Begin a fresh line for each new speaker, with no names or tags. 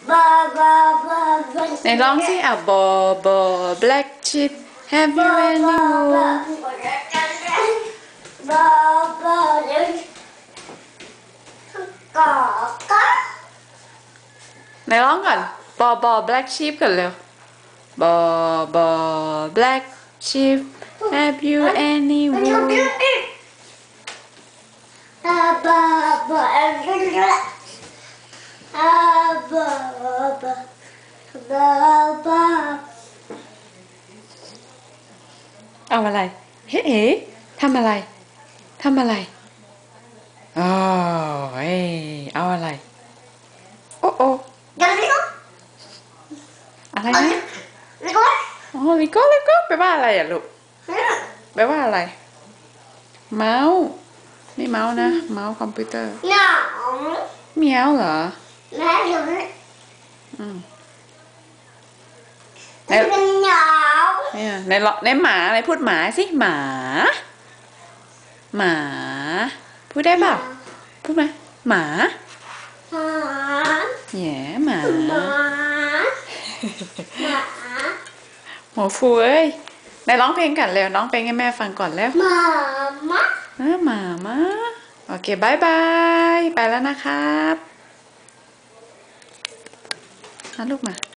ไหนร้องสิอ่ะบอบอ black sheep have you any wool ไหนร้องก่อนบอบอ black sheep กันเร็วบอบอ black sheep have you any wool เอาอะไรเฮ้ทำอะไรทำอะไรอ๋อเฮ้เอาอะไรโอ้โออะไรนะอ๋อลิโก้แปลว่าอะไรอ่ะลูกแปลว่าอะไรเมาส์นี่เมาส์นะเมาส์คอมพิวเตอร์เมียวเหรอเนี่ยในหมาอะไรพูดหมาสิหมาพูดได้เปล่าพูดไหมหมาแย่หมาหมอฟูเอ้ยไหนร้องเพลงกันเร็วน้องเพลงให้แม่ฟังก่อนแล้วหมาโอเคบายบายไปแล้วนะครับลูกมา